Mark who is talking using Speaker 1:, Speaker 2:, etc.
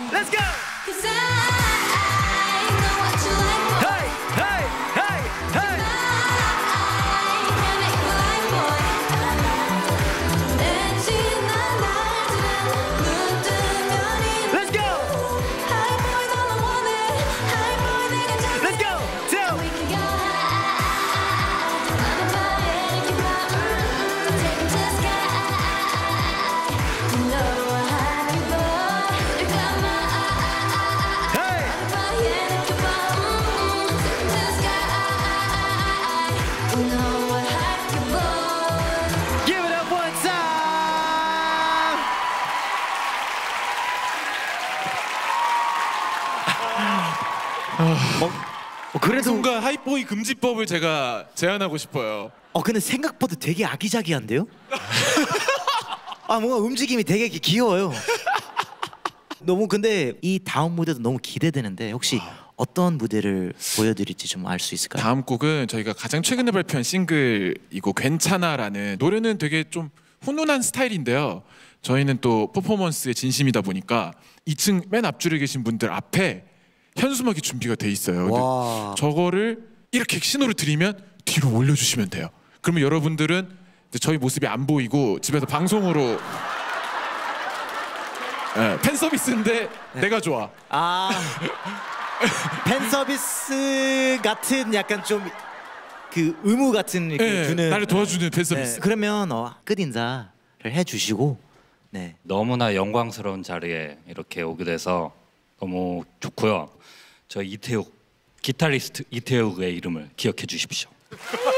Speaker 1: Let's go. Hey, hey, hey, hey. Let's go. Let's go. Tell. Give it up one time. 그래도
Speaker 2: 순간 하이보이 금지법을 제가 제안하고 싶어요.
Speaker 1: 근데 생각보다 되게 아기자기한데요? 뭔가 움직임이 되게 귀여워요. 너무 근데 이 다음 무대도 너무 기대되는데 혹시 어떤 무대를 보여드릴지 좀 알 수 있을까요?
Speaker 2: 다음 곡은 저희가 가장 최근에 발표한 싱글이고 괜찮아라는 노래는 되게 좀 훈훈한 스타일인데요. 저희는 또 퍼포먼스에 진심이다 보니까 2층 맨 앞줄에 계신 분들 앞에 현수막이 준비가 돼 있어요. 근데 저거를 이렇게 신호를 드리면 뒤로 올려주시면 돼요. 그러면 여러분들은 이제 저희 모습이 안 보이고 집에서 방송으로 팬 서비스인데 내가 좋아.
Speaker 1: 팬 서비스 같은 약간 좀 그 의무 같은 이렇게 주는
Speaker 2: 나를 도와주는 팬 서비스.
Speaker 1: 그러면 끝 인사를 해주시고
Speaker 3: 너무나 영광스러운 자리에 이렇게 오게 돼서 너무 좋고요. 저 이태욱 기타리스트 이태욱의 이름을 기억해 주십시오.